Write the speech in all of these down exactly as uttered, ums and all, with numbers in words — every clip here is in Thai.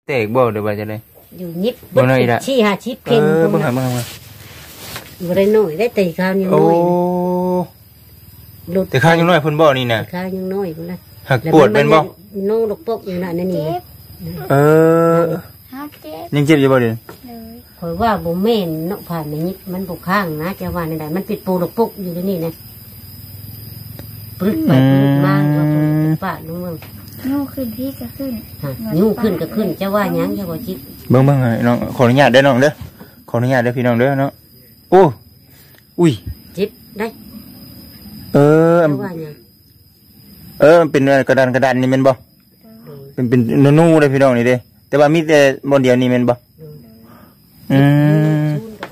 แตกบ่หรือว่าจะได้อยู่ยิบบ่ได้ชี้หาชิปเพ่งเออบ่หาบ่หาบ่ได้น้อยได้แต่ข้าวยังน้อยโอ้แต่ข้าวยังน้อยเพิ่นบ่นี่น่ะข้าวยังน้อยพุ่นน่ะหักปวดเป็นบ่น้องดอกปกอยู่น่ะนั่นนี่เออยังเจ็บอยู่บ่เด้ข่อยว่าบ่แม่นเนาะผ่านมายิบมันบ่ข้างนะจะว่าได้มันปิดปูดอกปกอยู่ในนี่นะปรึกไปปรึกมาว่าเป็นป้าลุงเมืองยูขึ้นพี่ก็ขึ้นยูขึ้นก็ขึ้นจะว่ายังจะว่าจิตเบิ่งเบิ่งให้น้องขออนุญาตได้น้องเด้อขออนุญาตได้พี่น้องเด้อเนาะโอ้อุ้ยจิตได้เออเออเป็นกระดานกระดานนี่แม่นบ่เป็นเป็นนูๆเลยพี่น้องนี่เด้แต่ว่ามีแต่บนเดียวนี่แม่นบ่อืม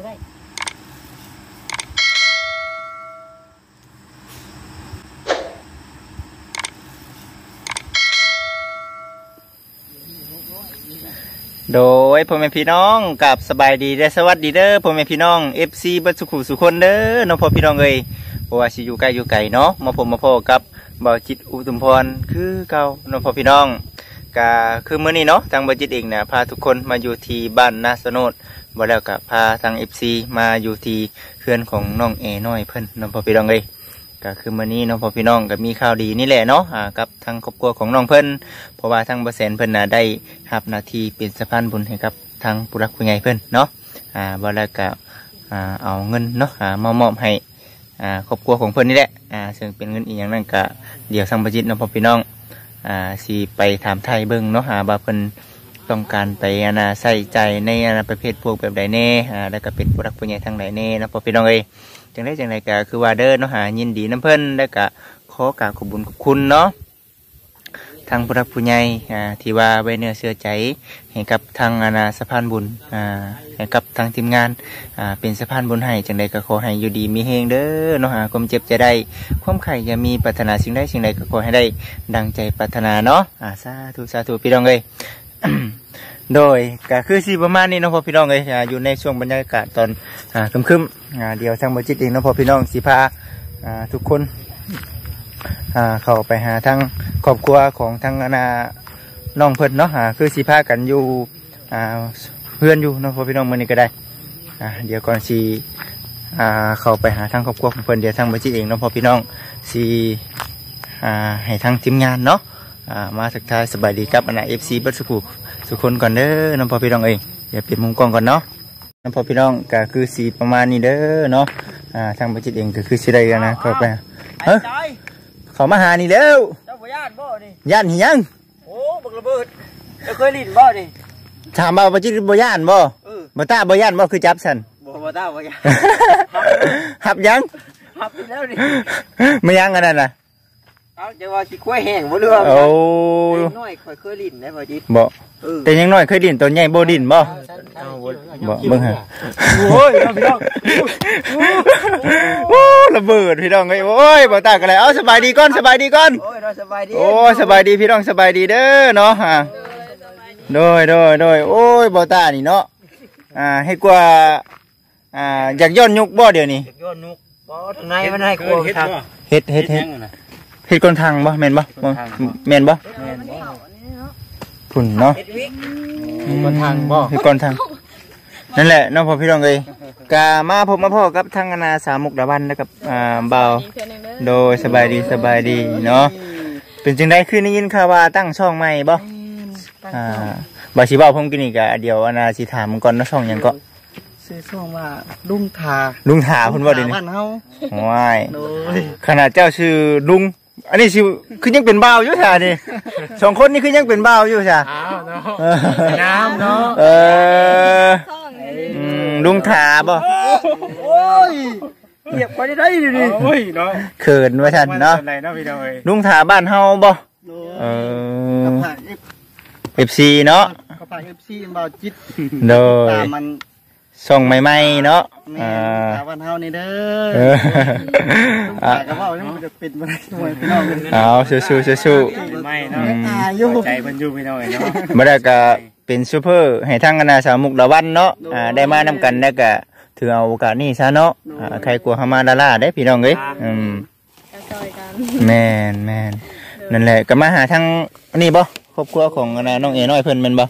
โดยพ่อแม่พี่น้องกับสบายดีและสวัสดีเด้อพ่อแม่พี่น้อง เอฟ ซี บัดสุขุสุคนเด้อน้องพ่อพี่น้องเอ้ยเพราะว่าสิอยู่ใกล้อยู่ไกลเนาะมาผมมาพ่อกับบ่าวจิตอุทุมพรคือเก่าน้องพ่อพี่น้องก็คือมื้อนี้เนาะทางบ่าวจิตเองนะพาทุกคนมาอยู่ที่บ้านนาสโนดบ่แล้วก็พาทาง เอฟ ซี มาอยู่ที่เฮือนของน้องเอน้อยเพิ่นน้องพ่อพี่น้องเอ้ยก็คือมื้อนี้น้องพ่อพี่น้องก็มีข่าวดีนี่แหละเนาะอ่ากับทางครอบครัวของน้องเพิ่นเพราะว่าทางบ่แสนเพิ่นน่ะได้รับหน้าที่เป็นสะพานบุญให้กับทางผู้รักผู้ใหญ่เพิ่นเนาะอ่าบ่แล้วก็อ่าเอาเงินเนาะอ่ามามอบให้อ่าครอบครัวของเพิ่นนี่แหละอ่าซึ่งเป็นเงินอีหยังนั่นก็เดี๋ยวทางบ่จิตน้องพ่อพี่น้องอ่าสิไปถามไทยเบิ่งเนาะอ่าว่าเพิ่นต้องการไปอาณาใส่ใจในอาณาประเภทพวกแบบใดแน่อ่าแล้วก็เป็นผู้รักผู้ใหญ่ทางใดแน่เนาะพ่อพี่น้องเอ้ยจังได้จังไรก็คือว่าเด้อเนาะหายินดีน้ำเพิ่นแล้วก็ขอกราบขอบคุญขอบคุณเนาะทางผู้รักผู้ใหญ่อ่าที่ว่าไว้เนื้อเชื่อใจให้กับทางอาณาสะพานบุญอ่าให้กับทางทีมงานอ่าเป็นสะพานบุญให้จังใดก็ขอให้อยู่ดีมีเฮงเด้อเนาะหาความเจ็บจะได้ความไข่อย่ามีปรารถนาสิ่งใดสิ่งใดก็ขอให้ได้ดังใจปรารถนาเนาะอ่าสาธุสาธุพี่น้องเอ้ย โดยก็คือสิประมาณนี้น้องพ่อพี่น้องเลยอยู่ในช่วงบรรยากาศตอนค่ำๆเดี๋ยวทางบัจิตเองน้องพ่อพี่น้องสิพาทุกคนเข้าไปหาทางครอบครัวของทางนาน้องเพิ่นเนาะคือสิพากันอยู่เพื่อนอยู่น้องพ่อพี่น้องมื้อนี้ก็ได้เดี๋ยวก่อนสิเข้าไปหาทางครอบครัวของเพิ่นเดี๋ยวทางบัจิตเองน้องพ่อพี่น้องสิให้ทางทีมงานเนาะมาทักทายสบายดีครับอันน่ะ เอฟ ซี บัดสุขุสุคนก่อนเด้อน้องพ่อพี่น้องเองอย่าเปลี่ยนมุมกล้องก่อนเนาะน้องพ่อพี่น้องก็คือสีประมาณนี้เด้อเนาะอ่าทางบัจิตเองก็คือสิได้กันนะเข้าไปเฮ้ยเขามาหานี่เด้อเจ้าบ่ย่านบ่นี่ย่านหิยังโอ้บักระเบิดเจ้าเคยลิ้นบ่นี่ถามว่าบัจิตบ่ย่านบ่เออบ่ตาบ่ย่านบ่คือจับฉันบ่บ่ตาบ่ย่านหับยังหับแล้วนี่ไม่ยังอันนั้นน่ะเอาจะว่าสิกล้วยแห้งบ่เรื่องโอ้น้อยค่อยเคยลิ้นได้บ่จิตบ่แต่ยังน้อยเคยลิ้นตัวใหญ่บ่ลิ้นบ่บ่เบิ่งฮะโอ้ยพี่น้องโอ้ระเบิดพี่น้องเอ้ยโอ้ยบ่ตากันแล้วเอาสบายดีก่อนสบายดีก่อนโอ้ยสบายดีโอ้สบายดีพี่น้องสบายดีเด้อเนาะฮะโดยโดยโดยโอ้ยบ่ตานี่เนาะอ่าให้กว่าอ่าอยากย้อนยุกบ่เดี๋ยวนี้ย้อนยุกบ่ทางไหนมันให้กลัวครับเฮ็ดเฮ็ดเฮ็ดเฮ็ดก้นทางบ่แม่นบ่แม่นบ่พุ่นเนาะก้นทางบ่เฮ็ดก้นทางนั่นแหละน้องพ่อพี่น้องเอ้ยกะมาพบมาพ่อกับทางนาสามุกดาวันแล้วกับอ่าบ่าวโดยสบายดีสบายดีเนาะเป็นจังได๋คือได้ยินข่าวว่าตั้งช่องใหม่บ่อ่าบ่สิเว้าผมกินนี่ก็เดี๋ยวอนาสิถามก่อนเนาะช่องหยังก็ชื่อช่องว่าลุงทาลุงทาเพิ่นบ่ได้นี่บ้านเฮาว้ายขนาดเจ้าชื่อลุงอันนี้ชื่อคือยังเป็นบ่าวอยู่ซะนี่สองคนนี่คือยังเป็นบ่าวอยู่ซะอ้าวเนาะน้ำเนาะเอออืมลุงทาบ่โอ้ยเก็บไปได้ดิดิโอ้ยเนาะเขินว่าซั่นเนาะลุงทาบ้านเฮาบ่เออ เอฟ ซี เนาะเขาพา เอฟ ซี บ่าวจิตโดยมันส่งใหม่ๆเนาะอ่าวันเฮานี่เด้ออ่าก็ว่ามันจะเป็นบ่ได้สวยพี่น้องเอาสู้ๆสู้ๆไม่เนาะใจเพิ่นอยู่พี่น้องเนาะบ่ได้ก็เป็นซูเปอร์ให้ทางคณะสาวมุกดาวันเนาะอ่าได้มานำกันแล้วก็ถือเอาโอกาสนี้ซะเนาะอ่าใครกลัวเฮามาดาราเด้พี่น้องเอ้ยอืมแม่นๆนั่นแหละก็มาหาทางนี่บ่ครอบครัวของน้องเอน้อยเพิ่นแม่นบ่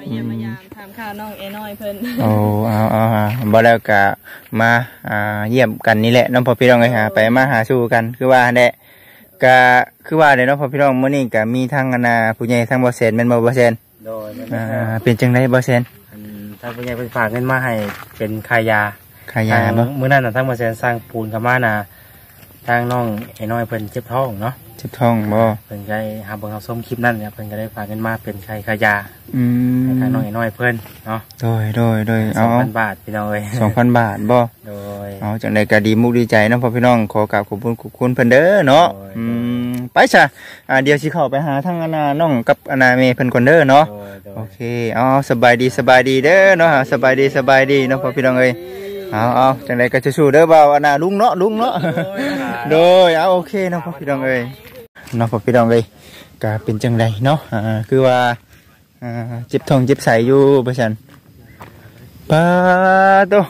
เยี่ยมมายามถามข่าวน้องเอน้อยเพิ่นโอ้เอาเอาฮะบ่แล้วก็มาอ่าเยี่ยมกันนี่แหละน้องพ่อพี่น้องเอ้ยหาไปมาหาสู่กันคือว่าแหละก็คือว่าเด้เนาะพ่อพี่น้องมื้อนี้ก็มีทางอนาผู้ใหญ่ทางบ่แซนแม่นบ่บ่แซนโดยอ่าเป็นจังไดบ่แซนทางผู้ใหญ่เป็นฝากเงินมาให้เป็นขายยาขายยาบ่มื้อนั้นน่ะทางมาแสนสร้างปูนกับมาน่ะทางน้องไอ้น้อยเพิ่นเจ็บท้องเนาะเจ็บท้องบ่เพิ่นก็ได้หาเบิ่งเอาส้มคลิปนั้นเนี่ยเพิ่นก็ได้ฝากเงินมาเป็นขายขายยาอืมให้ทางน้องไอ้น้อยเพิ่นเนาะโดยโดยโดยสเอาองพันบาทพี่น้องเอ้ยสองพันบาทบ่โดยเอาจังไดก็ดีมุกดีใจเนาะพ่อพี่น้องขอกราบขอบคุณขอบคุณเพิ่นเด้อเนาะโอ้ยอืมไปซะอ่าเดี๋ยวสิเข้าไปหาทางอนาน้องกับอนาเมเพิ่นก่อนเด้อเนาะโดยโดโอย เคเอาสบายดีสบายดีเด้อเนาะสบายดีสบายดีเนาะพ่อพี่น้องเอ้ยเอาเอาจังไดก็สู้ๆเด้อบ่าวอนาลุงเนาะลุงเนาะโดยเอาโอเคเนาะพ่อพี่น้องเอ้ยเนาะพ่อพี่น้องเอ้ยก็เป็นจังไดเนาะอ่าคือว่าอ่าเจ็บท้องเจ็บไสอยู่บ่ซั่นปาโต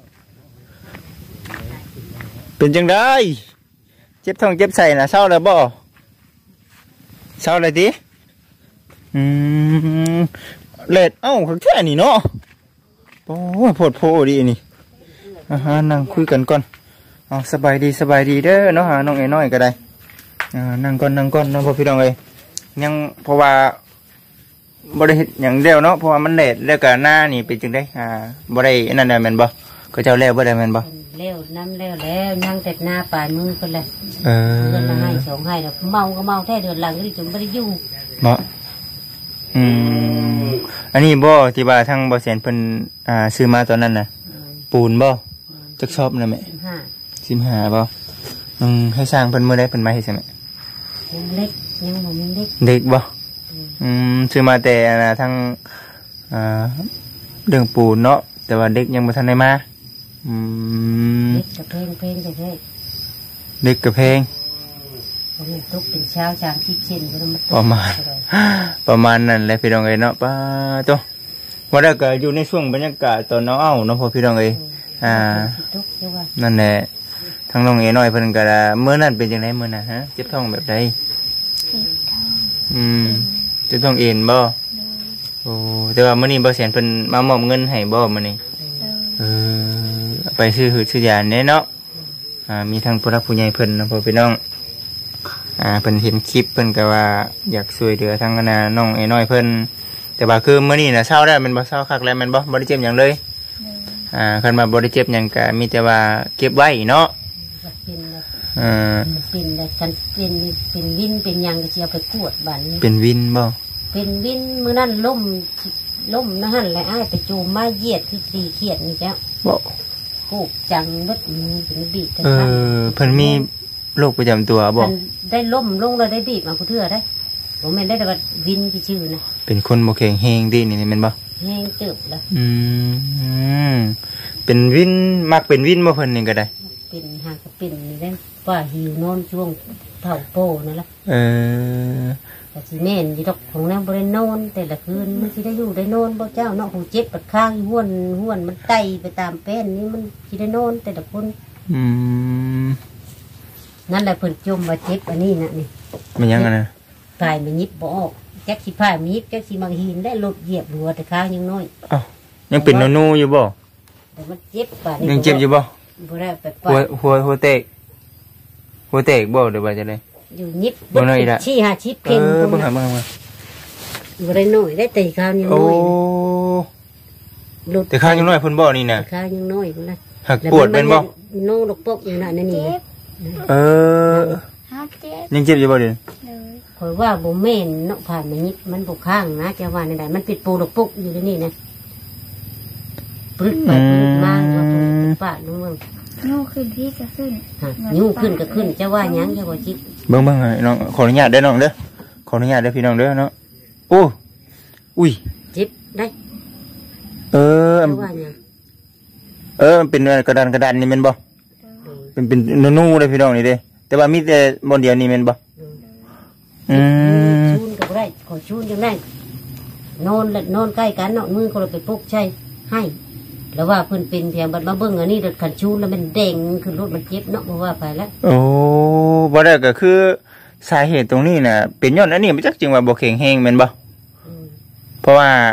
เป็นจังไดเจ็บท้องเจ็บไสน่ะเศร้าแล้วบ่เศร้าเลยติอืมเล็ดเอ้าแค่นี้เนาะโอ้ยโพดโพดีนี่อาหานั่งคุยกันก่อนเอาสบายดีสบายดีเด้อเนาะหาน้องไอ้น้อยก็ได้อ่านั่งก่อนนั่งก่อนเนาะพ่อพี่น้องเอ้ยยังเพราะว่าบ่ได้เฮ็ดหยังเดียวเนาะเพราะว่ามันเล็ดแล้วก็หน้านี่เป็นจังได๋อ่าบ่ได้อันนั้นได้แม่นบ่ก็เจ้าแล้วบ่ได้แม่นบ่เร็วน้ำเร็วแล้วนั่งแต่หน้าปลายมือกันเลยเออเดือนละให้สองให้แล้วเมาก็เมาแท้เดือนหลังนี่จนไม่ได้อยู่เนาะอืมอันนี้บ่ที่ว่าทางบ่แสนเพิ่นอ่าซื้อมาตอนนั้นน่ะปูนบ่จักชอบนะแม่ห้าสิบห้าบ่อืมให้สร้างเพิ่นมื้อใดเพิ่นมาเฮ็ดใช่ไหมยังเล็กยังบ่ยังเล็กเด็กบ่อืมซื้อมาแต่นะทางอ่าเรื่องปูนเนาะแต่ว่าเด็กยังบ่ทันได้มาอืมเล็กกับเพลงเพลงแต่แท้เด็กกับเพลงผมทุกเป็นเช้าชามทิพย์เช่นก็ต้องมาประมาณ ประมาณนั้นแหละพี่น้องเอ้ยเนาะป้าโตว่าแล้วก็อยู่ในช่วงบรรยากาศตอนน้องเอ้าเนาะพ่อพี่น้องเอ้ยอ่าทุกเจ้าว่านั่นแหละทางน้องเอ๋น้อยเพิ่นก็ได้มื้อนั้นเป็นจังไดมื้อน่ะฮะเจ็บท้องแบบใดเจ็บท้องอืมเจ็บท้องเอ็นบ่โอ้แต่ว่ามื้อนี้บ่แสนเพิ่นมามอบเงินให้บ่มื้อนี้โดยเออเอาไปซื้อหืดซื้อยาแน่เนาะอ่ามีทางผู้รักผู้ใหญ่เพิ่นนะพ่อพี่น้องอ่าเพิ่นเห็นคลิปเพิ่นก็ว่าอยากช่วยเหลือทางอนาน้องเอ๋น้อยเพิ่นแต่ว่าคือมื้อนี้น่ะเช้าแล้วแม่นบ่เช้าคักแล้วแม่นบ่บ่ได้เจ็บหยังเลยโดยอ่าคันว่าบ่ได้เจ็บหยังก็มีแต่ว่าเก็บไว้เนาะเป็นเลยเออเป็นเลยกันเป็นเป็นวินเป็นยังก็จะเอาไปกวดบ้านนี้เป็นวินบ่เป็นวินมื้อนั้นล่มล่มนะฮั่นแหละอ้ายไปจูมมาเหยียดที่ตีเขียดนี่จ้ะบ่ผูกจังเบิดมือเป็นบีบกันเออเพิ่นมีโรคประจำตัวบ่มันได้ล่มลงแล้วได้บีบมาผู้เทื่อได้ผมแม่นได้แต่ว่าวินชื่อๆนะเป็นคนบ่แข็งแรงดีนี่แม่นบ่แห้งเติบแล้วอืมเป็นวินมักเป็นวินบ่เพิ่นนี่ก็ได้เป็นหากเป็นนี่ได้ว่าหิวนอนช่วงเท่าโปนั่นแหละเออแต่สิแม่นอยู่ดอกของแนวบริโนอนแต่ละคืนมันสิได้อยู่ได้นอนบ่เจ้าเนาะหูเจ็บปัดข้างห้วนห้วนมันไตไปตามแป้นนี่มันสิได้นอนแต่ละคนอืมนั่นแหละเพิ่นจมว่าเจ็บอันนี้น่ะนี่มันยังอะนะตายมันยิบบ่ออกแจ็คสิพายมันยิบแจ็คสิมังหินได้รถเหยียบหัวแต่ข้างยังน้อยอ้าวยังเป็นนูๆอยู่บ่แต่มันเจ็บป่านนี้ยังเจ็บอยู่บ่บ่ได้ไปหัวปาดหัวหัวเตกหัวเตกบ่หรือว่าจังได๋อยู่ยิบบ่น้อยละชี้หาชิปเอเพ่งอตรงเบิ่งนั้หาน เบิ่งหาบ่ได้น้อยได้แต่ข้างยังโอ้น้อยรถแต่ข้างยังน้อยเพิ่นบ่นี่น่ะแต่ข้างยังน้อยพุ่นนะหักปวดเป็นบ่โน่ดอกปกอยู่น่ะนั่นนี่เจ็บเออฮับเจ็บยังเจ็บอยู่บ่เดี๋ยวโดยคอยว่าบ่แม่นเนาะผ่านมันยิบมันบ่ข้างนะจะว่าในใดมันปิดปูดอกปกอยู่ในนี่นะปึดไปปึดมาว่าปึดปาดลงมางูขึ้นพี่ก็ขึ้นฮะนิ้วขึ้นก็ขึ้นจะว่าหยังจะว่าจิตเบิ่งเบิ่งให้น้องขออนุญาตเด้อน้องเด้อขออนุญาตเด้อพี่น้องเด้อเนาะโอ้อุ้ยจิบได้เออจะว่าหยังเออมันเป็นกระดานกระดานนี่แม่นบ่ เป็นเป็นนูๆเลยพี่น้องนี่เด้แต่ว่ามีแต่บนเดียวนี่แม่นบ่อืมชูนก็บ่ได้ขอชูนจังได้นอนและนอนใกล้กันเนาะมือก็เลยไปปลุกใช่ให้ แล้วว่าเพิ่นเป็นเพียงบัดมาเบิ่งอันนี้รถคันชูนแล้วมันเด้งขึ้นรถมันเจ็บเนาะบ่ว่าไปแล้วโอ้บ่ได้ก็คือสาเหตุตรงนี้น่ะเป็นย้อนอันนี้บ่จักจริงว่าบ่แข็งแรงแม่นบ่อืมเพราะว่าก็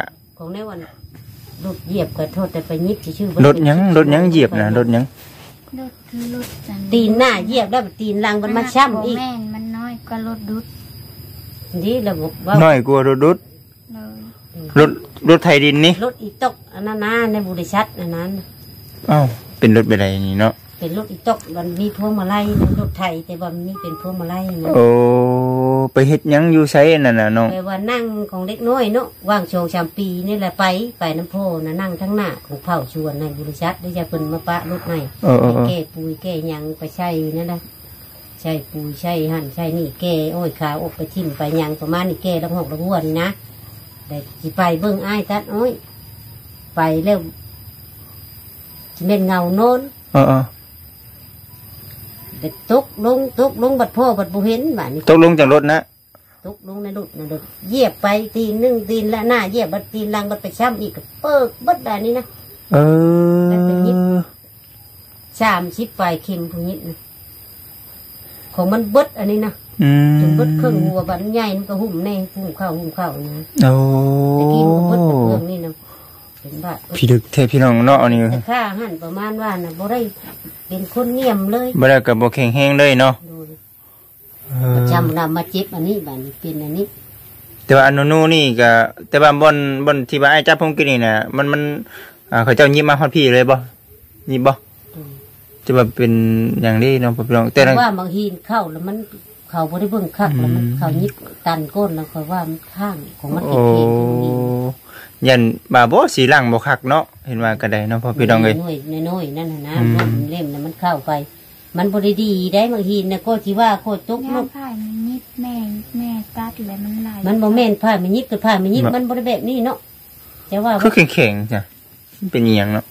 ของในวันรถเหยียบก็โทษแต่ไปยิบชื่อรถหยังรถหยังเหยียบนะรถหยังรถคือรถจันตีนหน้าเหยียบแล้วตีนหลังมันมาช้ำอีกแม่นมันน้อยกว่ารถดุดนี่ระบบว่าน้อยกว่ารถดุดเลยรถรถไถดินนี่รถอีตกอันนั้นนะในบริษัทอันนั้นอ้าวเป็นรถไปไหนนี่เนาะเป็นรถอีตกมันมีพวงมาลัยนะรถไทยแต่ว่ามันนี่เป็นพวงมาลัยนะโอ้ไปเฮ็ดหยังอยู่ไสนั่นน่ะน้องแปลว่านั่งของเล็กน้อยเนาะว่างโชว์ชามปีนี่แหละไปไปน้ำโพนะนั่งทั้งหน้าของเผาชวนในบริษัทได้จะเป็นมาปะรถใหม่เออเออเออแก้ปุยแก้หยังไปใช่นั่นแหละใช่ปุยใช่หั่นใช่นี่แก้โอ้ยขาอกไปทิ่มไปหยังประมาณนี่แก้แล้วหอกแล้วหัวนี่นะแต่ที่ไปเบิ้งอ้ายตัดโอ้ยไปแล้วจะเป็นเงาโน้นเออเออเด็กตกลงตกลงบัดพ่อบัดบุเห็นบ้านนี้ตกลงจากรถนะตกลงในรถนะรถเหยียบไปตีนหนึ่งตีนละหน้าเหยียบบัดตีนหลังบัดไปช้ำอีกก็เปิกบัดแบบนี้นะเออชามชิปปลายเข็มพวกนี้นะของมันเบิดอันนี้นะอืมจนเบิดเครื่องหัวบัดใหญ่มันก็หุ่มแน่หุ่มเข้าหุ่มเข้านะโอ้ตะกี้มันก็เบิดแต่เครื่องนี่นะเห็นบ่าพี่ดึกเทพี่น้องเนาะอันนี้แต่ค่าหั่นประมาณว่านะบ่ได้เป็นคนเงียบเลยบ่ได้ก็บ่แข็งแรงเลยเนาะดูดิเออจำนำมาเจ็บอันนี้บัดนี้เป็นอันนี้แต่ว่าอันนู้นนี่ก็แต่ว่าบนบนที่ว่าไอ้จับผมกินนี่น่ะมันมันอ่าเขาเจ้ายิบมาฮอดพี่เลยบ่ยิบบ่จะว่าเป็นอย่างนี้เนาะพี่น้องแต่แต่ละว่าบางทีเข้าแล้วมันเขาบ่ได้เบิ่งคักแล้วมันเขายิบตันก้นแล้วค่อยว่ามันข้างของมันโอ้เองๆตรงนี้ยันบาบ่สีหลังบ่คักเนาะเห็นว่าก็ได้เนาะพ่อพี่น้องเอ้ยน้อยๆน้อยๆนั่นน่ะนะอืมมันเล่มน่ะมันเข้าไป มันบ่ได้ดีได้บางทีนะก็ที่ว่าโคตรตกงาลูนกผ่านมันนิดแม่แม่ตัดเลยมันไหลมันบ่แม่นผ้ามันยิบกับผ้ามันยิบมันบ่ได้แบบนี้เนาะแต่ว่าคือแข็งๆจ้ะมันเป็นอีหยังเนาะ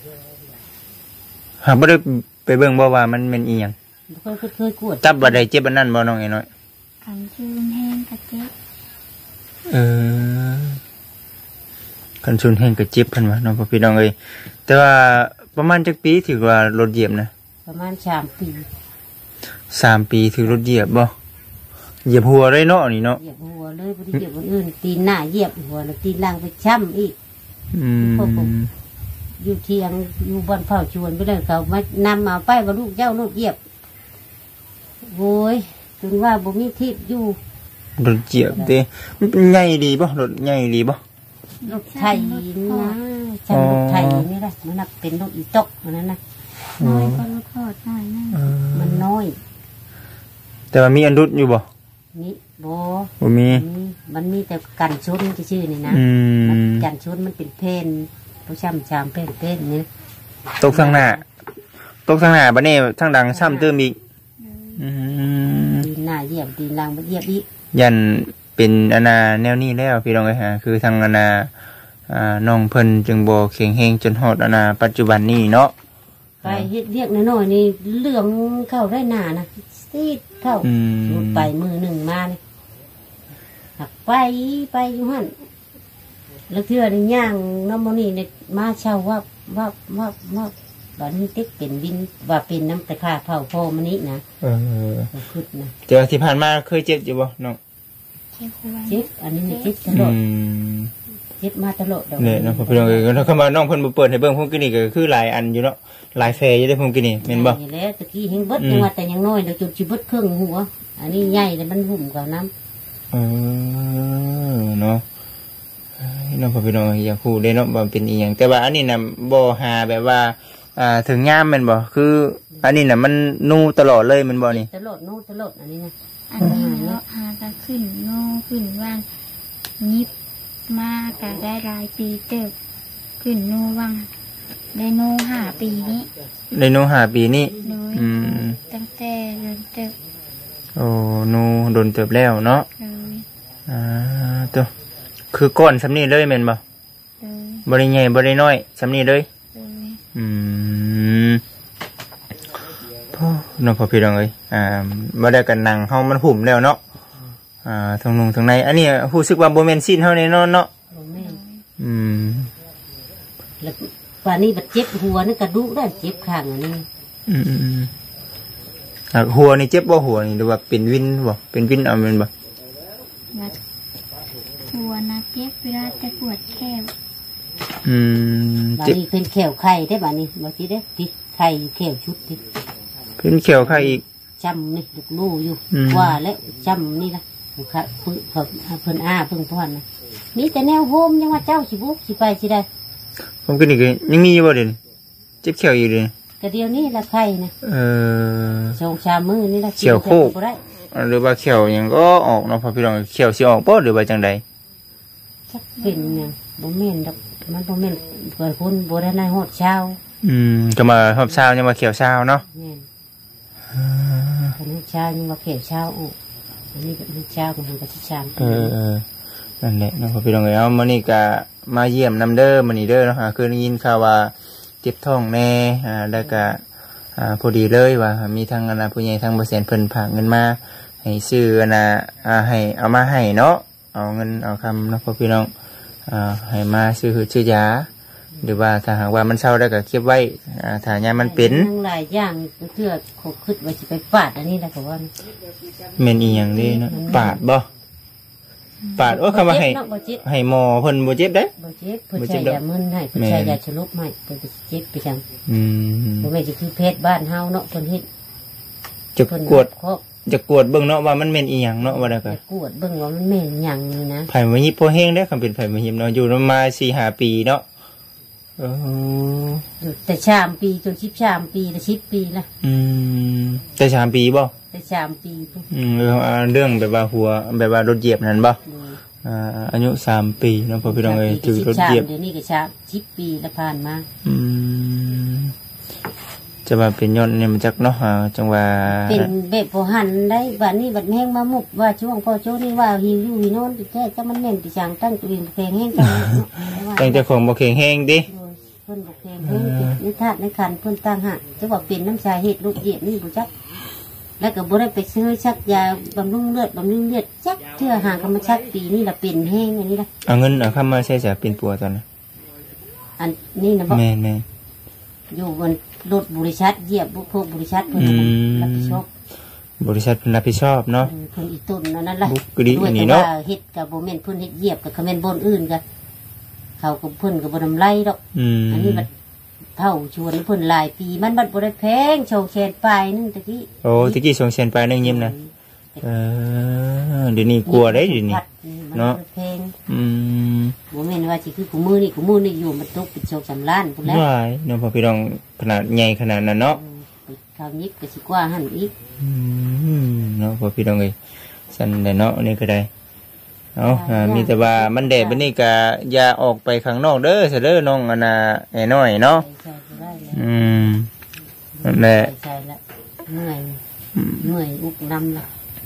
หาบ่ได้ไปเบิ่งบ่ว่ามันเป็นอีหยังเคยเคยกวดจับบ่ได้เจ็บอันนั้นบ่น้องไอ้น้อยอันชื่นแห้งกระเจ็บเออคันชุนแห้งก็เจ็บเพิ่นว่าน้องพ่อพี่น้องเอ้ยแต่ว่าประมาณจักปีถือว่ารถเหยียบนะประมาณสามปีสามปีถือรถเหยียบบ่เหยียบหัวเลยเนาะนี่เนาะเหยียบหัวเลยบ่ได้เหยียบคนอื่นตีนหน้าเหยียบหัวแล้วตีนหลังไปช้ำอีกอืมอยู่เที่ยงอยู่บ้านเผาชวนไปเลยเขามานำมาไปว่าลูกเจ้าลูกเหยียบโว้ยจนว่าบ่มีที่อยู่รถเหยียบเด้มันเป็นใหญ่ดีบ่รถใหญ่ดีบ่รถไทยนะจำรถไทยนี่แหละมันนักเป็นรถอีตกมันนั้นนะน้อยก็รถทอดหน่อยนึงมันน้อยแต่ว่ามีอันรุดอยู่บ่นี่โบบ่มีมันมีแต่กันชนชื่อๆนี่นะอืมกันชนมันเป็นเพนผู้ช่ำชามเพนเพนนี่ตกทางหน้าตกทางหน้าบัดนี้ทางดังซ้ำเติมอีกอืมตีนหน้าเหยียบตีนหลังมันเหยียบอีกยันเป็นอนาแนวนี้แล้วพี่น้องเอ้ยฮะคือทางอนาอ่าน้องเพิ่นจึงบ่แข็งแรงจนฮอดอนาปัจจุบันนี้เนาะไปเฮ็ดเรียกน้อยๆนี่เหลื่อมเข้าได้หนานะซีดเข้าอืหลุดมไปมือหนึ่งมาเนี่ยหักไปไปอยู่หันแล้วเทื่อนี่ย่างน้ำมันนี่เนี่ยมาเช่าว่าว่าว่าว่าบัดนี้ติ๊กเป็นบินว่าเป็นน้ำตะขาเผาพ่อมันนี่นะเออก็ขึ้นนะแต่ว่าที่ผ่านมาเคยเจ็บอยู่บ่น้องเจ็บหัวเจ็บอันนี้เนี่ยเจ็บตลอือดมเจ็บมาตลอดดอกเนี่ยน้องพี่น้องเอ้ยแล้วคำว่าน้องเพิ่นบ่เปิดให้เบิ่งผมกินนี่ก็คือหลายอันอยู่เนาะหลายแฟอยู่ได้ผมกินนี่แม่นบ่นี่แหละตะกี้เห็นเบิดอืมจังว่าแต่ยังน้อยเดี๋ยวจนชีบิดเครื่องหัว อันนี้ใหญ่เลยมันหุ่มกว่าน้ำเออเนาะเอ้ยน้องพ่อพี่น้องอยากพูดได้เนาะว่าเป็นอีหยังแต่ว่าอันนี้น่ะบ่หาแบบว่าอ่าถึงยามแม่นบ่คืออันนี้น่ะมันนูตลอดเลยแมันบ่นี่ตลอดโน้ตตลอดอันนี้นะอันนี้เลาะหาก็ขึ้นโน่ขึ้นว่างยิบมากก็ได้รายปีเติบขึ้นโน่ว่างได้โน่ห้าปีนี้ได้นูห้าปีนี้โดยอืมตั้งแต่เริ่มเติบโอ้นูโดนเติบแล้วเนาะเลยอ่าตัวคือก้อนสำนี้เลยแม่นบ่เลยบ่ได้ใหญ่บ่ได้น้อยสำนี้เลยเลยอืมพ่อน้องพ่อพี่น้องเอ้ยอ่าบ่ได้กันนั่งเฮามันหุ่มแล้วเนาะอ่าทางนุ่งทางในอันนี้รู้สึกว่าบ่แม่นสิ้นเฮาแน่นอนเนาะโอ้แม่นอืมแล้วป่านนี้บัดเจ็บหัวนี่กระดูกได้เจ็บข้างอันนี้อืมอืมอืมอ่ะหัวนี่เจ็บบ่หัวนี่หรือว่าเป็นวินบ่เป็นวินเอาแม่นบ่แล้วหัวนะเจ็บเวลาจะปวดแก้วอืมบาเจ็บนี้เป็นแขวไข่ได้บานี้บ่จิได้ติดไข่อยู่แขวชุดติดเป็นเขียวไข่อีกจำนี่ลูกลู่อยู่อืมว่าแล้วจำนี่ละลูกค้าเพิ่นเพิ่นอ้าเพิ่นพ่อนนะมีแต่แนวโฮมยังว่าเจ้าสิบุกสิไปสิได้ผมกินอีกยังมีอยู่บ่เด่นเจ็บเขียวอยู่เด่นก็เดี๋ยวนี้ละไข่นะเออสองชามมือนี่ละเขียวโคกบ่ได้หรือว่าเขียวหยังก็ออกเนาะพอพี่น้องเขียวสิออกบ่หรือว่าจังใดจักเป็นหยังบ่แม่นดอกมันบ่แม่นเปิดคนบ่ได้ในฮอดเช้าอืมก็มาฮอบเช้ายังมาเขียวเช้าเนาะแม่นอันนี้เช้ายังว่าเขียวเช้าโอ้อันนี้ก็มื้อเช้ามันก็สิชามเออเออนั่นแหละเนาะพอพี่น้องเอ้ยเอามื้อนี้ก็มาเยี่ยมนํเด้อมื้อนี้เด้อเนาะหาคือได้ยินข่าวว่าเจ็บท้องแน่อ่าแล้วก็อ่าพอดีเลยว่ามีทางอนาผู้ใหญ่ทางบ่แสนเพิ่นฝากเงินมาให้ซื้ออันน่ะอ่าให้เอามาให้เนาะเอาเงินเอาคำเนาะพอพี่น้องอ่าให้มาซื้อซื้อยาหรือว่าถ้าหากว่ามันเศร้าได้ก็เก็บไว้อ่าถ้ายามมันเป็นทั้งหลายอย่างเพื่อขอคิดว่าสิไปปาดอันนี้แหละก็ว่าแม่นอีหยังนี่เนาะปาดบ่ปาดโอ้คำว่าให้เจ็บเนาะบ่เจ็บให้หมอเพิ่นบ่เจ็บเด้บ่เจ็บเพิ่นบ่เจ็ใช้บดอกยามึนให้เพิ่นแม่ใช้ยาชลุบให้เพิ่นก็สิเจ็บไปจังอืมบ่แม่นสิคือเพศบ้านเฮาเนาะเพิ่นเฮ็ดจะเพิ่นกวดครอบจะกวดเบิ่งเนาะว่ามันแม่นอีหยังเนาะว่าได้ก็ไปกวดเบิ่งว่ามันแม่นหยังนี่นะไผมายิบพอแห้งเด้อคำเป็นไผมายิบเนาะอยู่มา สี่ห้า ปีเนาะเอออยู่แต่ชามปีจนสิบสามปีละสิบปีละอืมแต่สามปีบ่แต่ชามปีพุ่นอืมเรื่องอ่าเรื่องแบบว่าหัวแบบว่ารถเหยียบนั่นบ่ดูอ่าอายุสามปีเนาะพอพี่น้องเอ้ยถือรถเหยียบเดี๋ยวนี้ก็ชามสิบปีละผ่านมาอืมจะว่าเป็นยอดเนี่ยมันจักเนาะอ่าจังว่าเป็นแบบบ่หันได้บัดนี้บัดแห้งมามุกว่าช่วงพอโจนี่ว่าหิวอยู่หิวนอนแท้ก็มันแม่นไปจังตั้งตัวเองแข็งแห้งจังเนาะตั้งแต่ของบ่แข็งแห้งดิโดยเพิ่นบ่แข็งแห้งติดในธาตุในขันธ์เพิ่นต่างหากจะว่าเป็นน้ำชาเฮ็ดลูกเหยียบนี่บ่จักแล้วก็บ่ได้ไปซื้อชักยาบำรุงเลือดบำรุงเลือดจักเทื่อหางก็มาชักปีนี่ละเป็นแห้งอันนี้ละเอาเงินเอาคำมาใช้จ่ายเป็นปัวตอนนั้นอันนี้นะบ่แม่แม่อยู่บนรถบริษัทเหยียบพวกบริษัทเพิ่นอืมรับผิดชอบบริษัทเพิ่นรับผิดชอบเนาะเออเพิ่นอีต้นนั่นล่ะบุกกะดิด้วยนี่แต่เนาะว่าเฮ็ดก็บ่แม่นเพิ่นเฮ็ดเหยียบก็คือแม่นบนอื่นก็เขาก็เพิ่นก็บ่นำไรดอกอืมอันนี้บัดเท่าชวนเพิ่นหลายปีมันบัดบ่ได้แพงโชว์แชนปลายนึงตะกี้โอ้ตะกี้ส่งเซนไปนึงยิ้มนะเออเดี๋ยวนี้กลัวได้เดี๋ยวนี้พัดมันเนาะบ่ได้แพงอืมบ่แม่นว่าสิคือกูมือนี่กูมือนี่อยู่มันตกเป็นโชว์สำล้านพุ่นแล้วว้ายเนาะพอพี่น้องขนาดใหญ่ขนาดนั้นเนาะเออข้าวยิบก็สิกว่าหั่นอีกอืมเนาะพอพี่น้องเอ้ยสั่นได้เนาะอันนี่ก็ได้เอาอ่ามีแต่ว่ามันแดดบัดนี้ก็อย่าออกไปข้างนอกเด้อซะเด้อน้องอันน่ะไอ้น้อยเนาะใช่บ่ได้แล้วอืมนั่นแหละใช่ละเหนื่อยอืมเหนื่อยอุกนำละ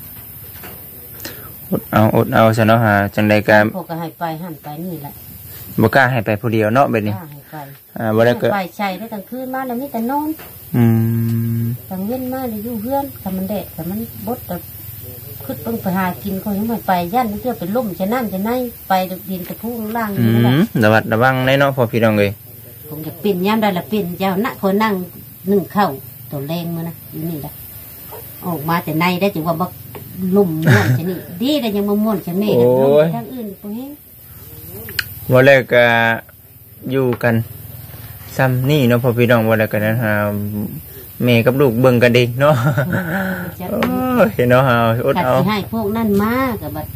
อดเอาอดเอาซะเนาะฮะจังใดก็พวกก็ให้ไปหั่นไปนี่แหละบ่กล้าให้ไปผู้เดียวเนาะแบบนี้กล้าให้ไปอ่าบ่ได้ก็ไปใช่ได้กลางคืนมาแล้วมีแต่นอนอืมกลางเว้นมาเลยอยู่เพื่อนแต่มันแดดแต่มันบดแต่ขึ้นเพิ่งไปหากินก็ยังไม่ไปย่านเพื่อเป็นล่มจะนั่นจะไหนไปดินตะพูล่างอืนี่แหละมระวัดระวังในเนาะพอพี่น้องเอ้ยผมจะเป็นย่ามได้ละเป็นเจ้าหน้าคนนั่งนึ่งข้าวตัวแรงมานะอยู่นี่ละออกมาแต่ในได้จังว่าบักลุ่มม่วนชนิดดีแต่ยังมาม่วนชนิดลงไปทางอื่นพวกนี้ว่าแรกก็อยู่กันซ้ำนี่เนาะพอพี่น้องว่าแรกกันนะฮะแม่กับลูกเบิ่งกันเองเนาะจะโอ้ยเห็นเนาะฮะอดกัดเอาสิให้พวกนั่นมากับบัด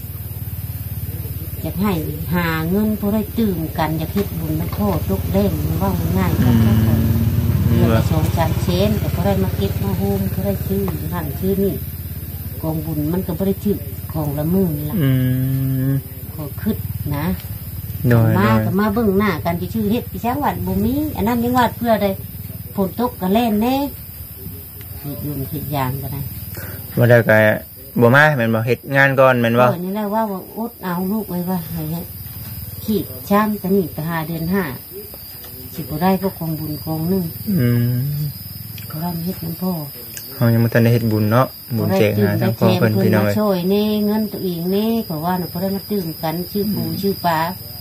อยากให้หาเงินพวกได้ตื่มกันอยากคิดบุญมาโทษทุกเล่มว่าง่ายๆครับทุกคนเดือนละสองสามเชนแต่เขาได้มาเก็บมาโฮมเขาได้ชื่อนั่นชื่อนี่กองบุญมันก็ไม่ได้ชื่อกองละมือนี่ละอืมขอคืดนะโดยมาโดยก็มาเบิ่งหน้ากันที่ชื่อเฮ็ดพี่ช้างวัดบุมีอันนั้นยังวัดเพื่อใดฝนตกก็เล่นแน่ขีดยุงขีดยางก็ได้ว่าแรกก็บ่มาแม่นบ่เฮ็ดงานก่อนแม่นบ่เออนี่แหละว่าว่าอดเอาลูกไว้ว่าอะไรเงี้ยขีดช้างจะนี่ไปหาเดือนห้าสิบ่ได้ก็กองบุญกองหนึงอืมเพราะว่ามันเฮ็ดน้ำพ่อเฮายังบ่ทันได้เฮ็ดบุญเนาะบุญแจกหาทางพ่อเพิ่นพี่น้องมาเอ้ยช่วยเน่เงินตัวเองเน่เพราะว่าน่ะเพราะได้มาตื่นกันชื่อปูชื่อปลา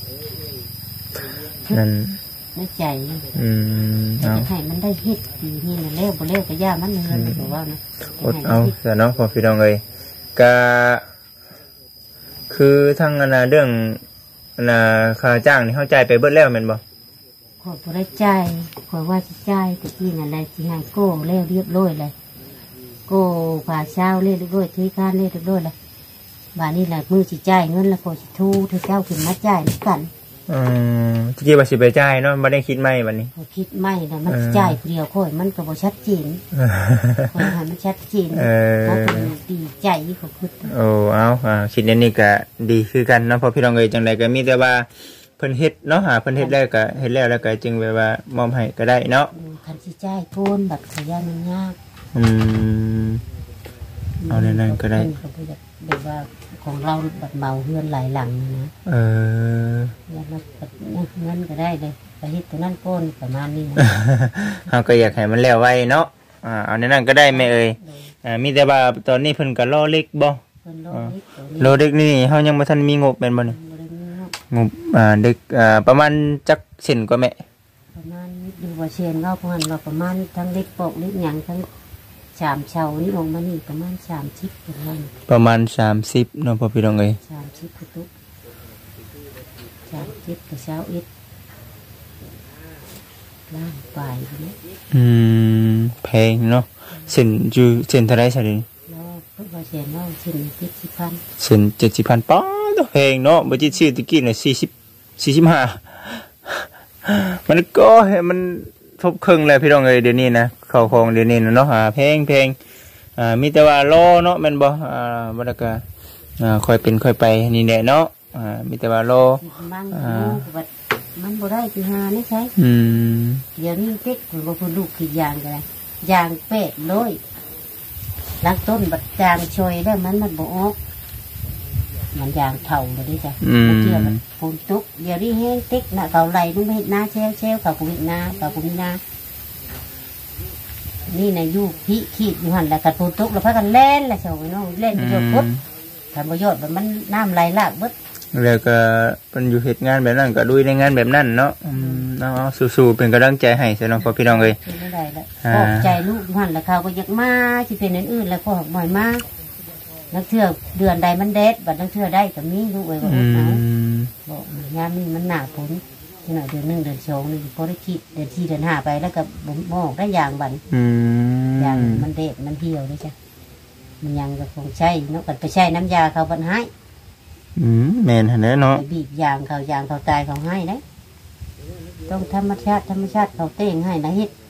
นั่นในใจอืมจะเอาให้มันได้เฮ็ดปีนี้น่ะแล้วบ่แล้วก็ย่ามันเงินเพราะว่านะอดเอาซะเนาะพอพี่น้องเอ้ยก็คือทั้งอันน่ะเรื่องน่ะค่าจ้างนี่เฮาจ่ายไปเบิดแล้วแม่นบ่ขอบ่ได้จ่ายขอว่าสิจ่ายตะกี้นั่นแหละสิให้โก้แล้วเรียบร้อยเลยโก้ผ่าเช้าเรียบร้อยที่การเรียบร้อยเลยบาดนี้แหละมือสิจ่ายเงินแล้วก็สิทูเธอเจ้าขึ้นมาจ่ายกันอืมตะกี้ว่าสิไปจ่ายเนาะบ่ได้คิดใหม่บัดนี้เขาคิดไม่นะมันจ่ายเดียวค่อยมันก็บ่ชัดเจนค่อยให้มันชัดเจนเขาก็ดีใจเขาคิดโอ้เอาอ่าคิดอันนี้ก็ดีคือกันเนาะเพราะพี่น้องเอ้ยจังไดก็มีแต่ว่าเพิ่นเฮ็ดเนาะหาเพิ่นเฮ็ดแล้วก็เฮ็ดแล้วแล้วก็จึงแบบว่ามอบให้ก็ได้เนาะคันสิจ่ายโทนบัตรขยามันยากอืมเอาในนั้นก็ได้แบบว่าของเราบัตรเมาเฮือนหลายหลังนะเออแล้วเราเงินก็ได้เลยไปเฮ็ดตัวนั้นก้นประมาณนี้นะเฮาก็อยากให้มันแล้วไวเนาะอ่าเอาในนั้นก็ได้แม่เอ้ยอ่ามีแต่ว่าตอนนี้เพิ่นก็รอเล็กบ่เพิ่นโลนิดตัวรอเด็กนี่เฮายังบ่ทันมีงบแม่นบ่นี่งบอ่าเด็กอ่าประมาณจักเส้นกว่าแม่ประมาณดูว่าเชนเราประมาณเราประมาณทั้งเล็กปอกเล็กหยังทั้งชามเชานี่ลงมานี่ประมาณสามชิปประมาณประมาณสามสิบเนาะพ่อพี่น้องเอ้ยสามชิปกระตุกสามชิปกระเช้าเอ็ดล่างปลายนี่อืมแพงเนาะเส้นอยู่เส้นเท่าไรซะดิแล้วเพิ่นว่าเชนเราชิ้นพิษสิพันเส้นเจ็ดสิบพันป้าตัวแพงเนาะบ่จิตซื้อตะกี้น่ะสี่สิบ สี่สิบห้ามันก็ให้มันทบครึ่งแล้วพี่น้องเอ้ยเดี๋ยวนี้นะเข้าของเดี๋ยวนี้นะเนาะหาแพงแพงอ่ามีแต่ว่ารอเนาะแม่นบ่อ่าบ่ได้ก็อ่าค่อยเป็นค่อยไปนี่แหละเนาะอ่ามีแต่ว่ารอบางอยู่บัดมันบ่ได้คือหานี่ใช่อืมเดี๋ยวนี้เต็กคนบ่คนลูกคือยางกันยางเป็ดเลยลักต้นบัดจางชอยแล้วมันมันบ่ออกมันยางเท่าเลยดิจ้ะอืมเกี่ยวมันฝนตกเดี๋ยวนี้แห้งเต็กน่ะเขาไหลลงไปเฮ็ดนาแช่แช่เขาก็เฮ็ดนาเขาก็มีนานี่น่ะอยู่พี่ขีดอยู่หั่นแล้วก็ฝนตกแล้วพากันเล่นแล้วเจ้าน้องเล่นไปยอดพุดถ้าบ่ยอดมันน้ำไหลหลากเบิดแล้วก็เป็นอยู่เหตุงานแบบนั้นก็ลุยในงานแบบนั้นเนาะอืมเอาๆสู้ๆเป็นกำลังใจให้ซะเนาะพ่อพี่น้องเอ้ยเป็นไม่ได้แล้วอ่าปลอบใจลูกหั่นแล้วเขาก็อยากมาสิเป็นอันอื่นแล้วก็หอกบ่อยมากนักเทื่อเดือนใดมันเด็ดบัดนักเทื่อได้ก็มีลูกเอ้ยว่าอืเอามบอกยามนี้มันหนาผลที่หน่อยเดือนหนึ่งเดือนสองนี่พอได้คิดเดือนที่เดือนห้าไปแล้วก็บ่มอกได้อย่างบันอืมอย่างมันเด็ดมันเหี่ยวด้วยจ้ะมันยังก็คงใช่เนาะกันไปใช้น้ำยาเขาบันให้อืมแม่นหั่นแหละเนาะไปบีบยางเขายางเขาตายเขาให้นะต้องธรรมชาติธรรมชาติเขาเต้งให้นะเฮ็ด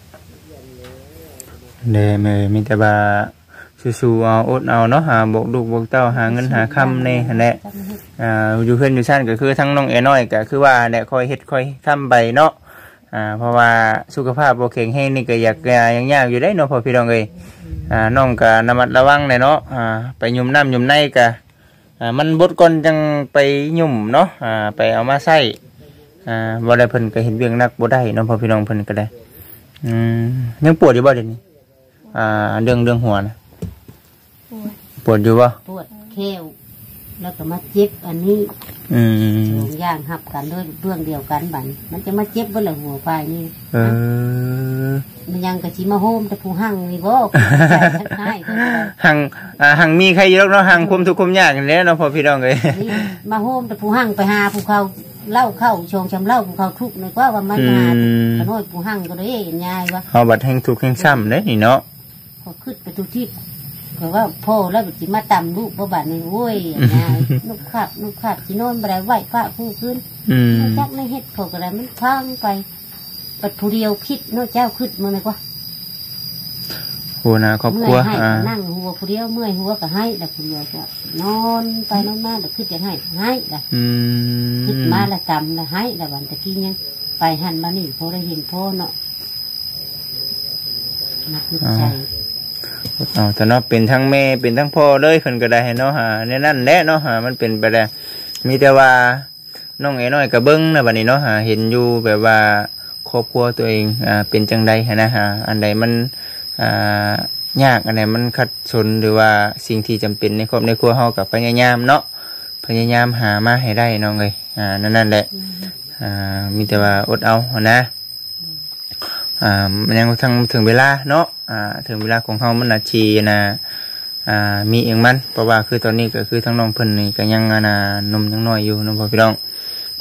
เด้แม่มีแต่ว่าสู้ๆเอาอดเอาเนาะหาบอกลูกบอกเต้าหาเงินหาคำนี่หั่นแหละจังเฮ็ดอ่าอยู่เพื่อนอยู่ชั้นก็คือทั้งน้องเอน้อยก็คือว่าแหละคอยเฮ็ดคอยทำไปเนาะอ่าเพราะว่าสุขภาพบ่แข็งแรงนี่ก็อยากยังยากอยู่ได้เนาะพ่อพี่น้องเอ้ยอ่าน้องก็ระมัดระวังเลยเนาะอ่าไปยุ่มน้ำยุ่มในก็อ่ามันบดก่อนจังไปยุ่มเนาะอ่าไปเอามาใส่อ่าบ่ได้เพิ่นก็เห็นเวียงนักบ่ได้เนาะพ่อพี่น้องเพิ่นก็ได้อืมยังปวดอยู่บ่เดี๋ยวนี้อ่าเรื่องเรื่องหัวนะปวดปวดอยู่บ่ปวดแข้วแล้วก็มาเจ็บอันนี้อืมสองอย่างหับกันด้วยเรื่องเดียวกันบันมันจะมาเจ็บบ่ละหัวไฟนี่เออมันยังกะชิมาโฮมแต่ผู้หั่งนี่บ่ใจชักง่ายก็ได้หังอ่าหังมีใครเยอะเนาะหังคุมทุกคุมยากอย่างนี้เนาะพอพี่น้องเลยนี่มาโฮมแต่ผู้หั่งไปหาผู้เขาเล่าเข้าชงชำเล่าผู้เขาทุกข์ในกว่าว่ามันอืหาม ขน้อยผู้หั่งก็เลยเห็นยายว่าเอาบัดแห่งทุกข์แห่งซ้ำเลยนี่เนาะพอขึ้นไปทุกที่เพราะว่าพ่อแล้วแบบจิมาตำลูกบ่บาดนี่โว้ยยายนุกขับนุกขับสินอนบ่ได้ไหวฟ้าผู้ขึ้นอืมจักไม่เฮ็ดเขาก็ได้มันพังไปปัดผู้เดียวคิดเนาะเจ้าคิดมื้อนี่กว่าโหนะครอบครัเมื่วอยให้อ่าก็นั่งหัวผู้เดียวเมื่อยหัวก็ให้แล้วผู้เดียวก็นอนไปนอนมาแล้วคิดจะให้ให้ละอืมคิดมาละจำละให้ละวันตะกี้ยังไปหันมานี่พอได้เห็นพ่อเนาะนักนึกใจเอาแต่เนาะเป็นทั้งแม่เป็นทั้งพ่อเลยเพิ่นก็ได้เนาะหาในนั่นแหละเนาะหามันเป็นไปได้มีแต่ว่าน้องเอ๋น้อยก็เบิ่งนะบัดนี้เนาะหาเห็นอยู่แบบว่าครอบครัวตัวเองอ่าเป็นจังใดหั้นนะฮะอันใดมันอ่ายากอันไหนมันขัดสนหรือว่าสิ่งที่จำเป็นในครอบในครัวเฮากับพยายามเนาะพยายามหามาให้ได้น้องเอ้ยอ่านั่นนั่นแหละอ่ามีแต่ว่าอดเอาหั้นนะอ่ามันยังทั้งถึงเวลาเนาะอ่าถึงเวลาของเฮามันนาทีนะอ่ามีเองมันเพราะว่าคือตอนนี้ก็คือทั้งน้องเพิ่นนี่ก็ยังอ่าหนุ่มยังน้อยอยู่น้องพ่อพี่น้อง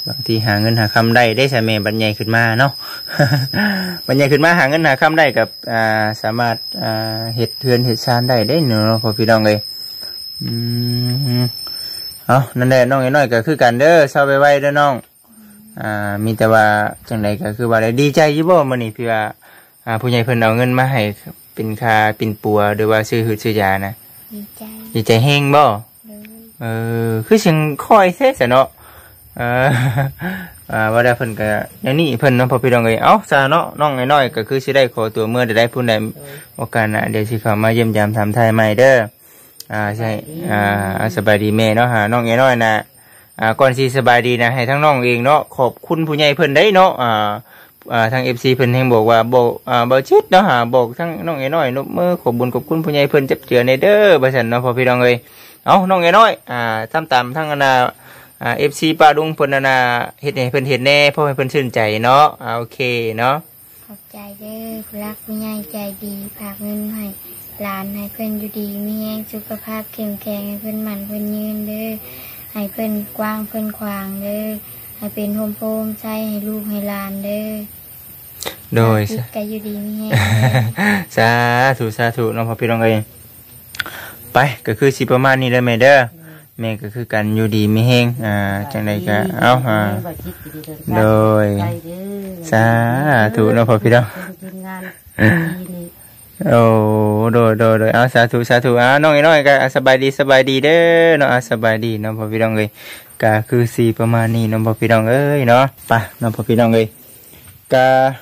บางทีหาเงินหาคำได้ได้ใช่แม่บรรยายขึ้นมาเนาะ บรรยายขึ้นมาหาเงินหาคำได้กับอ่าสามารถอ่าเฮ็ดเทือนเฮ็ดชานได้ได้เนาะพอพี่น้องเลยอืมเอานั่นแหละน้องไอ้น้อยก็คือกันเด้อเศร้าไปไว้เด้อน้องอ่ามีแต่ว่าจังไดก็คือว่าได้ดีใจอยู่บ่มื้อนี้เพื่ออ่าผู้ใหญ่เพิ่นเอาเงินมาให้เป็นค่าปิ่นปัวหรือว่าซื้อหืดซื้อยานะดีใจดีใจแฮงบ่เลยเออคือเสียงคอยแท้ซะเนาะเออ อ่าว่าได้เพิ่นก็อย่างนี้เพิ่นเนาะพอพี่น้องเอ้ยเอ้าซะเนาะน้องไอ้น้อยก็คือสิได้ขอตัวเมื่อได้ผู้ใดโอกาสน่ะเดี๋ยวสิเข้ามาเยี่ยมยามถามไทยใหม่เด้ออ่าใช่อ่าสบายดีแม่เนาะหาน้องไอ้น้อยน่ะอ่าก่อนสิสบายดีนะให้ทั้งน้องเองเนาะขอบคุณผู้ใหญ่เพิ่นได้เนาะอ่าอ่าทาง เอฟ ซี เพิ่นแฮงบอกว่าบอกอ่าบ่ชิดเนาะหาบอกทั้งน้องไอ้น้อยนบมือขอบคุญขอบคุณผู้ใหญ่เพิ่นจับเจือในเด้อว่าซั่นเนาะพอพี่น้องเอ้ยเอ้าน้องไอ้น้อยอ่าทำตามทั้งอนาอ่า เอฟ ซี ป้าดุงเพิ่นน่ะเฮ็ดให้เพิ่นเฮ็ดแน่เพราะให้เพิ่นชื่นใจเนาะอ่าโอเคเนาะขอบใจเด้อผู้รักผู้ใหญ่ใจดีฝากเงินให้หลานให้เพิ่นอยู่ดีมีแรงสุขภาพเข้มแข็งให้เพิ่นหมั่นเพิ่นยืนเด้อให้เพิ่นกว้างเพิ่นขวางเด้อให้เป็นโฮมโพมใช้ให้ลูกให้หลานเด้อโดยคิดก็อยู่ดีมีแรงสาธุสาธุน้องพ่อพี่น้องเอ้ยไปก็คือสิประมาณนี้เลยแม่เด้อแม่ก็คือกันอยู่ดีมีแฮงอ่าจังไดก็เอาอ่าโดยสาธุน้องพ่อพี่น้องทีมงานดีนี่โอ้โดยโดยโดยเอาสาธุสาธุอ่าน้องไอ้น้อยก็สบายดีสบายดีเด้อเนาะอ่าสบายดีน้องพ่อพี่น้องเอ้ยก็คือสิประมาณนี้น้องพ่อพี่น้องเอ้ยเนาะไปน้องพ่อพี่น้องเอ้ยก็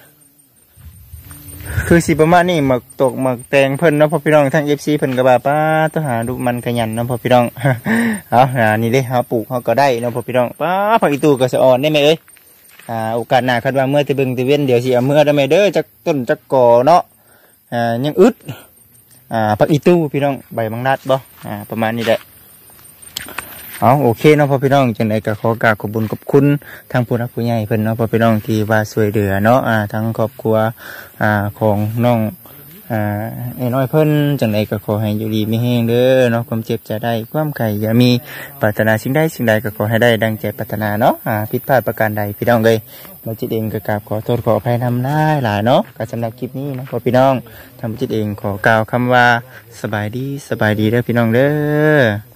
คือสิประมาณนี้หมักตกหมักแตงเพิ่นเนาะพ่อพี่น้องทั้ง เอฟ ซี เพิ่นก็ว่าป้าต้องหาดูมันขยันเนาะพ่อพี่น้อง เอาอ่านี่เด้เฮาปลูกเฮาก็ได้เนาะพ่อพี่น้องป้าผักอีตูก็สะอ่อนได้ไหมเอ้ยอ่าโอกาสหน้าคันว่าเมื่อตะเบิงตะเว้นเดี๋ยวสิเอาเมื่อได้ไหมเด้อจักต้นจักกอเนาะอ่ายังอึดอ่าผักอีตูพี่น้องใบมังนัดบ่อ่าประมาณนี้แหละเอาโอเคเนาะพ่อพี่น้องจังไดก็ขอกราบขอบคุญขอบคุณทางผู้รักผู้ใหญ่เพิ่นเนาะพ่อพี่น้องที่ว่าช่วยเหลือเนาะอ่าทั้งครอบครัวอ่าของน้องอ่าไอ้น้อยเพิ่นจังไดก็ขอให้อยู่ดีมีแฮงเด้อเนาะความเจ็บจะได้ความไข่อย่ามีปรารถนาสิ่งใดสิ่งใดก็ขอให้ได้ดังใจปรารถนาเนาะอ่าผิดพลาดประการใดพี่น้องเอ้ยเราจิตเองก็กราบขอโทษขออภัยนำได้หลายเนาะก็สำหรับคลิปนี้เนาะพ่อพี่น้องทำจิตเองขอกล่าวคำว่าสบายดีสบายดีเด้อพี่น้องเด้อ